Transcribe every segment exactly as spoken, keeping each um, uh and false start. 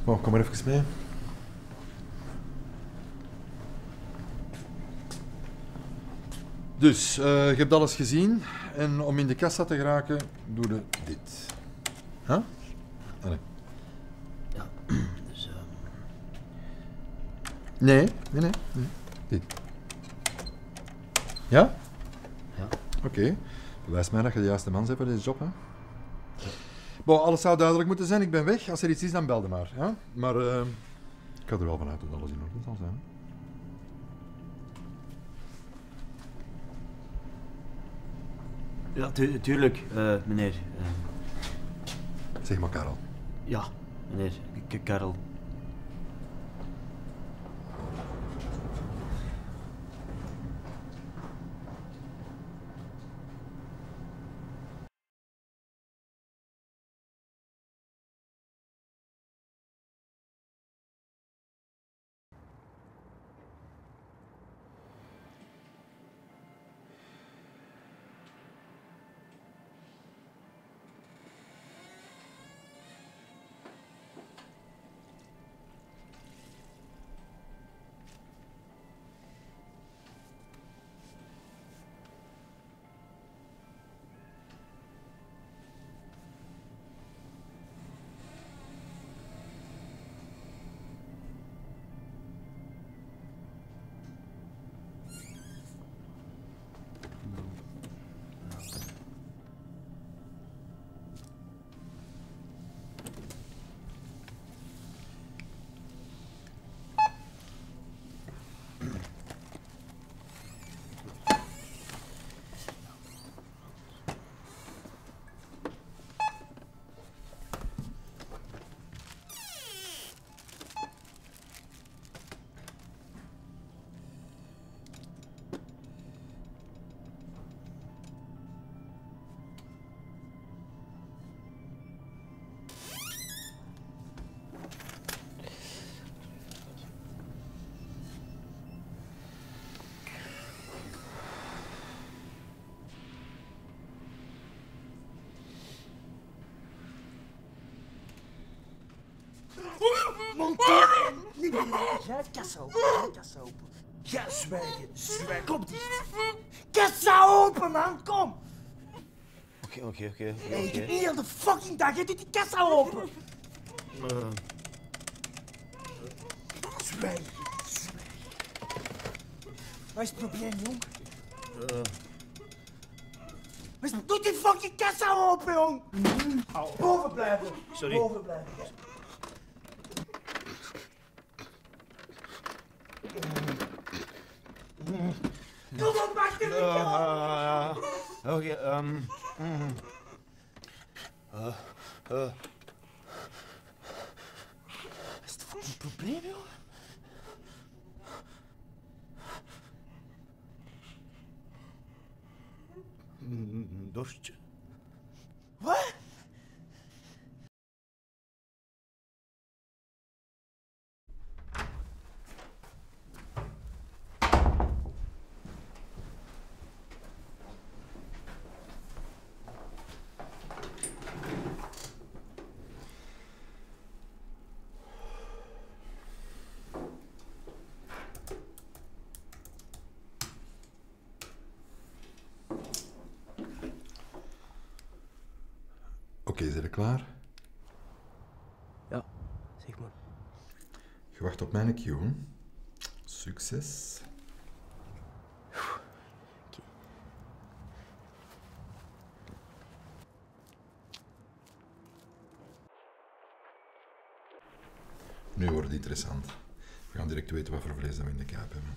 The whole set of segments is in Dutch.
Oh, kom maar even mee. Dus, uh, je hebt alles gezien. En om in de kassa te geraken, doe je dit. Huh? Allee. Ja, dus... Uh... Nee, nee, nee, nee. Dit. Ja? Ja. Oké. Okay. Bewijs mij dat je de juiste man bent voor deze job, hè? Ja. Bon, alles zou duidelijk moeten zijn. Ik ben weg. Als er iets is, dan belde maar. Ja? Maar uh, ik ga er wel vanuit dat alles in orde zal zijn. Ja, tu tuurlijk, uh, meneer. Uh... Zeg maar, Karel. Ja, meneer. K Karel. Monteer! Nee, nee, nee. Ja, kassa open. Ja, kassa open. Ja, zwijgen. Zwijgen. Kom dicht. Kassa open, man. Kom. Oké, oké, oké. Hey, ik heb niet heel de fucking dag. Je doet die kassa open. Uh. Zwijgen. Zwijgen. Wat is het probleem, jong? Uh. Wat is het? Doe die fucking kassa open, jong. Au. Boven blijven. Sorry. Boven blijven. Kom op, wacht even. Uh, Oké, okay, um... Mm. Uh, uh. Wat is het fucking probleem, joh? Een dorstje. Wat? Oké, okay, zijn we klaar? Ja, zeg maar. Je wacht op mijn cue. Succes. Okay. Nu wordt het interessant. We gaan direct weten wat voor vlees dat we in de kuip hebben.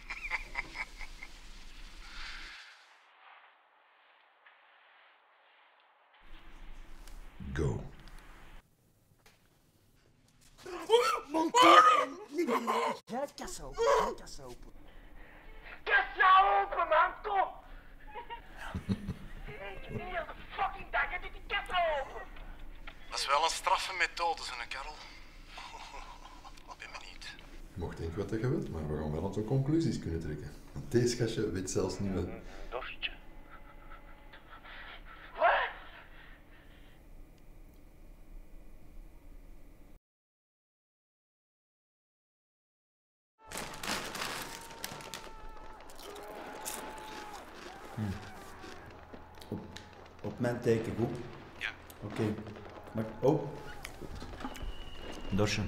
Go. Monteer! Nee, nee, nee. Ja, kassa open. Ja, kassa open. Kassa open, man. Kom. Hey, ik heb niet heel de fucking dag. Je doet die kassa open. Dat is wel een straffe methode, zo'n Karel. Ik ben benieuwd. Je mocht denken wat je wilt, maar we gaan wel aantal conclusies kunnen trekken. Deze gastje weet zelfs niet wat... Dorstje. Op, op mijn teken, goed? Ja. Oké. Okay. Maar, oh. Dorsje.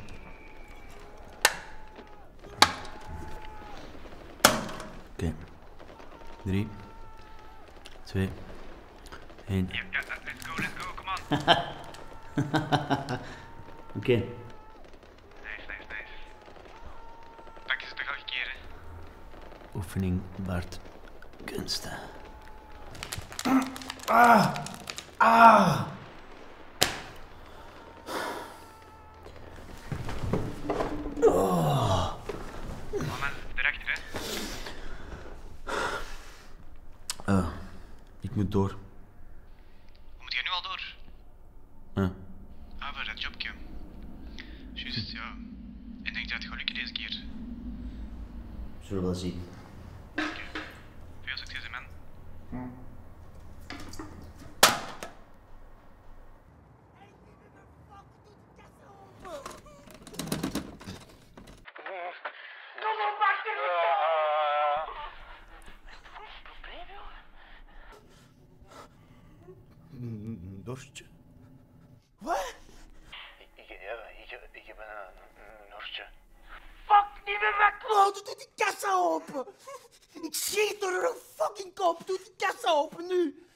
Oké. Okay. Drie. Twee. Eén. Ja, ja, let's go, let's go, come on. Oké. Okay. Nice, nice, nice. Pak je ze toch elke keer, hè? Oefening Bart Kunsten. Ah! Ah! Oh. Moment, daarachter, hè? Uh, ik moet door. Moet jij nu al door? Uh. Ah, voor dat jobje. Juist, ja. En denk je dat het gaat lukken deze keer? Zullen we wel zien. Oké. Okay. Veel succes, man. Hm. Dorstje. Wat? Ik, ik, ja, ik, ik heb een, een Norsje. Fuck, niet meer weg, Claude. Doe die kassa open. Ik schiet door een fucking kop. Doe die kassa open nu.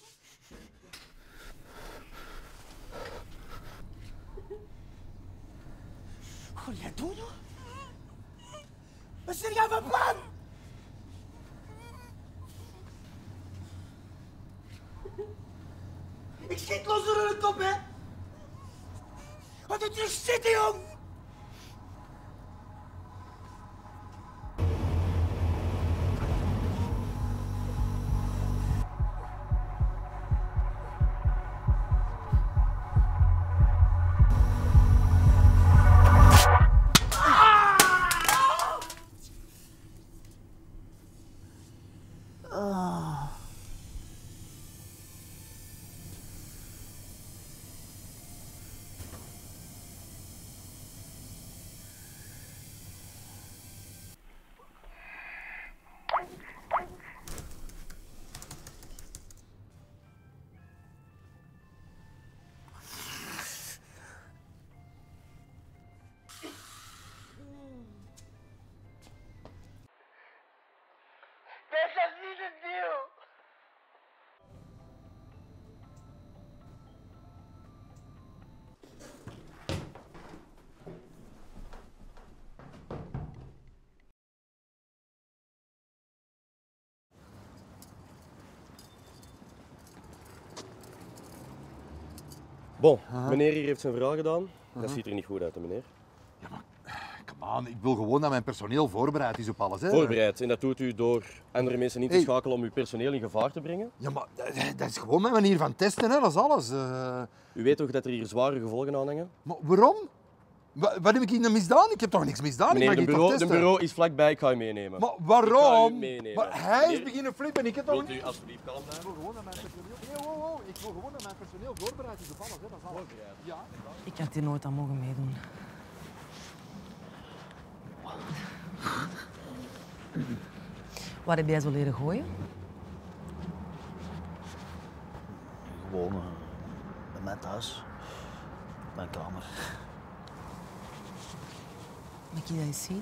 Wat ga jij doen, joh? Wat zeg jij van plan? Ik schiet los door een kop, hè? Wat doet je zitten, jong? Bon, meneer hier heeft zijn verhaal gedaan. Dat ziet er niet goed uit, hè, meneer. Ja, maar, come on, ik wil gewoon dat mijn personeel voorbereid is op alles. Hè. Voorbereid. En dat doet u door andere mensen in te Hey. schakelen om uw personeel in gevaar te brengen. Ja, maar dat- dat is gewoon mijn manier van testen, hè. Dat is alles. Uh... U weet toch dat er hier zware gevolgen aan hangen? Maar waarom? Wa- Wat heb ik hier misdaan? Ik heb toch niks misdaan? Meneer, ik de mag hier bureau, toch de testen? bureau is vlakbij, ik ga u meenemen. Maar Ik ga u waarom? meenemen. Maar hij is Meneer, beginnen flippen, ik heb toch Wilt niet... u alsjeblieft kalm Ik blijven? wil gewoon dat mijn personeel... Nee, wow, wow. Ik wil gewoon dat mijn personeel voorbereid is op alles, hè. Dat is alles. Voorbereid. Ja. Ik had hier nooit aan mogen meedoen. Waar heb jij zo leren gooien? Gewoon uh, bij mij thuis. Op mijn kamer. Mag ik dat eens zien?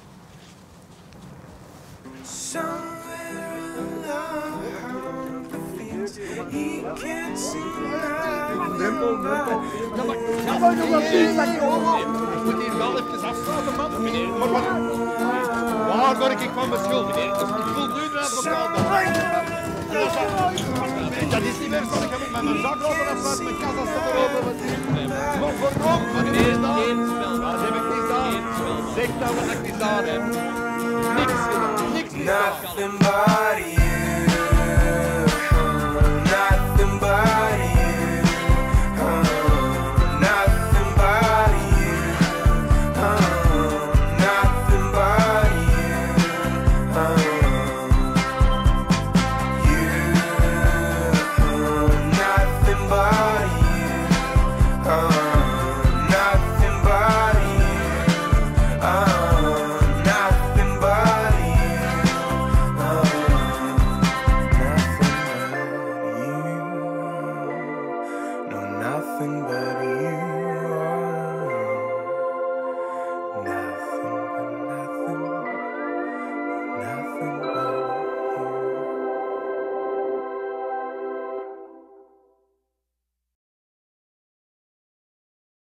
Ik moet hier wel even afsluiten, man. Meneer, maar wat... Waar word ik van beschuldigd? Ik wil nu naar advocaat. Dat is niet meer zo. Ik heb met mijn zak lopen afsluiten, mijn kassa staat erover. Maar waarom? Meneer, geen spel. Dat heb ik niet gedaan. Zeg nou wat ik niet gedaan heb. Niks gedaan. Niks gedaan.